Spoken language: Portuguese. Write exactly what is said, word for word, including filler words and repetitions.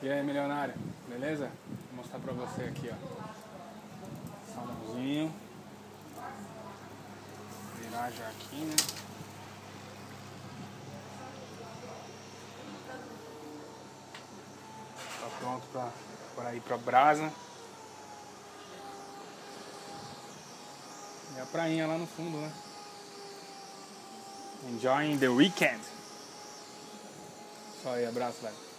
E aí, milionário, beleza? Vou mostrar pra você aqui, ó. Salmãozinho. Virar já aqui, né? Tá pronto pra, pra ir pra brasa. E a prainha lá no fundo, né? Enjoying the weekend. Só aí, abraço, velho.